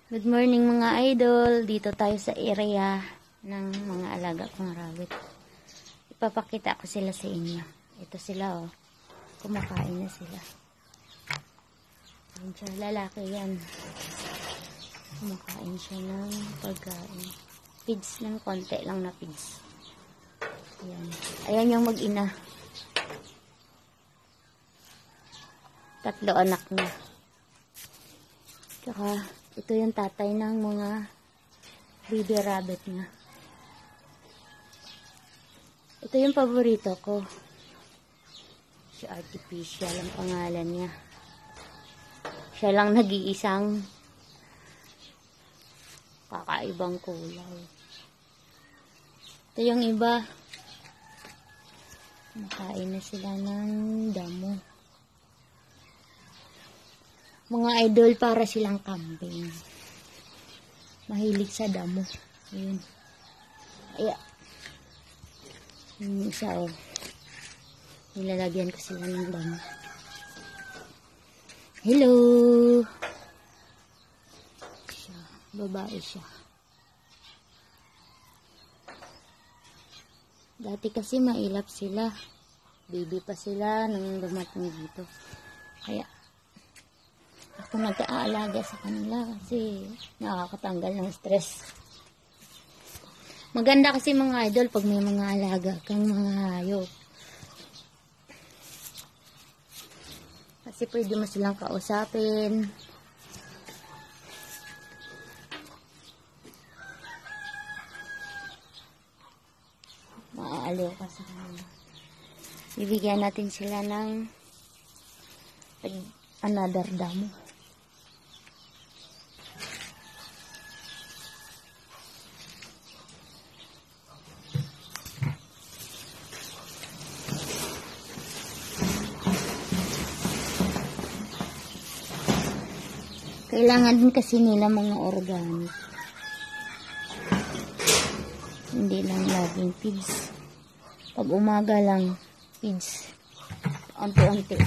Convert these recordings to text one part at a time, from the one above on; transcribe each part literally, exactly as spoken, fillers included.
Good morning mga idol. Dito tayo sa area ng mga alaga kong rabbit. Ipapakita ko sila sa inyo. Ito sila oh. Kumakain na sila. Yan siya, lalaki yan. Kumakain siya ng pagkain. Pids ng konti lang na pids. Ayan. Ayan yung mag-ina. Tatlo anak niya. Tsaka ito yung tatay ng mga baby rabbit niya. Ito yung paborito ko. Si Artificial ang pangalan niya. Siya lang nag-iisang kakaibang kulay. Ito yung iba. Makain na sila ng damo. Mga idol, para silang kambing. Mahilig sa damo. Ayun. Ayan. Yung isa oh. Nilalagyan ko sila ng damo. Hello! Siya. Babae siya. Dati kasi mailap sila. Baby pa sila nang dumating dito. Kaya ako nag-aalaga sa kanila kasi nakakatanggal ng stress. Maganda kasi mga idol pag may mga alaga kang mga hayop. Kasi pwede mo silang kausapin. Maaaliw ka sa kanila. Bibigyan natin sila ng another damo. Kailangan din kasi nila mga organic. Hindi lang laging feeds. Pag umaga lang, feeds. Unti-unti.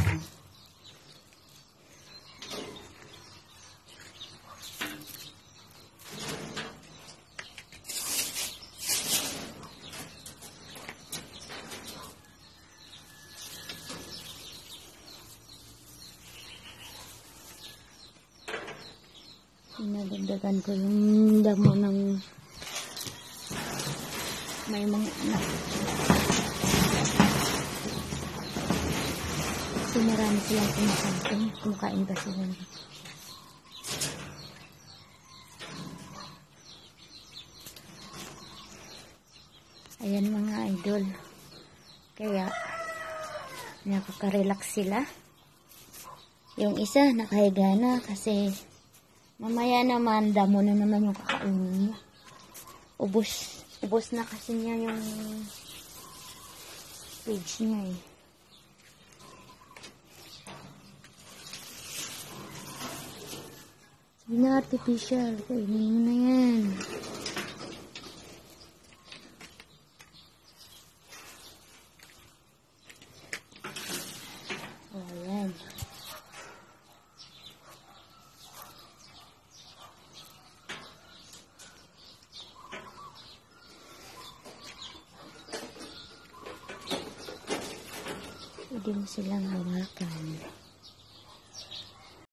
Pinagdagan ko yung damo ng may mga anak. Kasi marami silang kumakain. Kumakain pa sila. Ayan mga idol. Kaya nakaka-relax sila. Yung isa nakahiga na kasi mamaya naman, damo na naman yung kakainin niya. Ubus. Ubus na kasi niya yung page niya eh. Sabi na Artificial. Kainin mo na yan. O, ayan. Pwede mo silang hawakan.